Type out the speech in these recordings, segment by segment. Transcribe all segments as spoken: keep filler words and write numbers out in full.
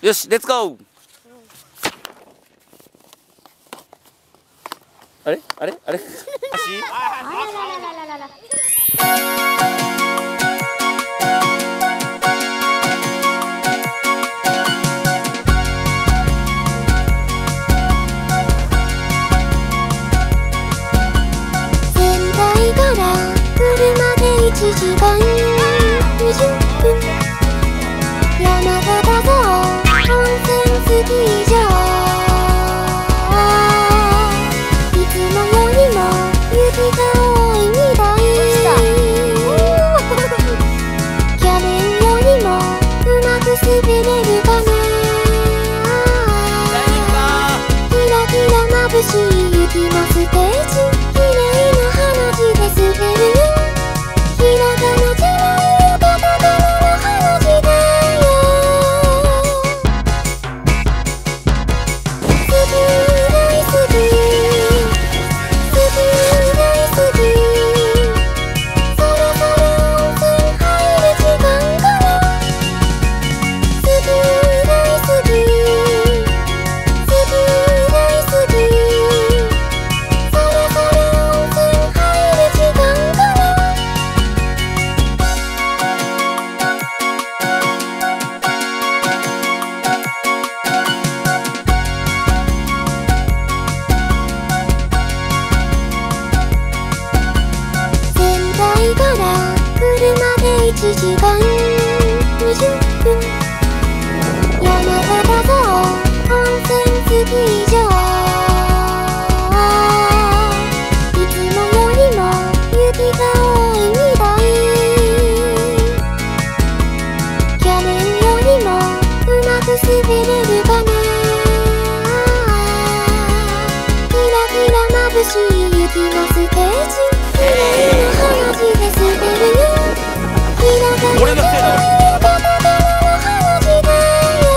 よし、レッツゴー。あれあれあれ足仙台から車でいちじかんにじゅっぷん、山形ぞ温泉スキー場、いつもよりも雪が多いみたい。去年よりもうまく滑れるかな。キラキラ眩しい雪のステージ、綺麗な花火で滑るよ。ひらがなじゃないよ、カタカナの花火だよ。スキー大好き、スキー大好き、そろそろ温泉入る時間かな。スキー大好き、スキー大好き、そろそろ温泉入る時間かな。仙台から車でいちじかんにじゅっぷん、山形ぞ温泉スキー場、いつもよりも雪が多いみたい。去年よりもうまく滑れるかな。キラキラ眩しい雪のステージ、綺麗な花火で滑るよ。ひらがなじゃないよ、カタカナの花火だよ。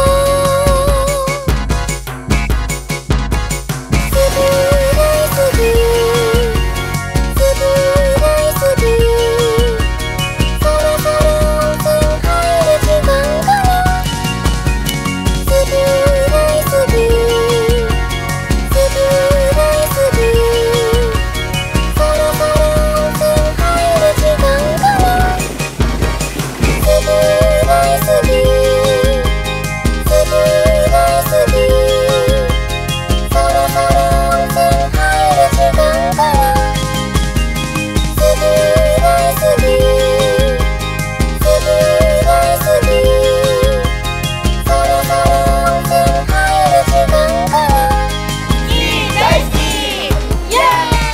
スキー大好き、スキー大好き、そろそろ温泉入る時間かな。スキー大好き、スキー大好き、そろそろ温泉入る時間かな。スキー大好き、スキー大好き、そろそろ温泉入る時間かな。スキー大好き、スキー大好き、そろそろ温泉入る時間かな。 スキー大好き、イエーイ。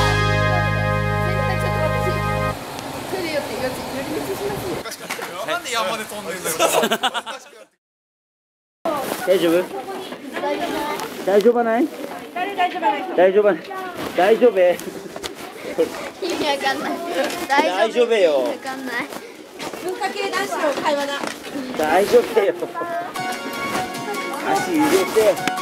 トイレ寄って寄り道しますよ。 なんで山で飛んでんだよ。 大丈夫大丈夫ない大丈夫ない大丈夫意味わかんない。 大丈夫よわかんない。 文化系男子の会話だ。 大丈夫よ足入れて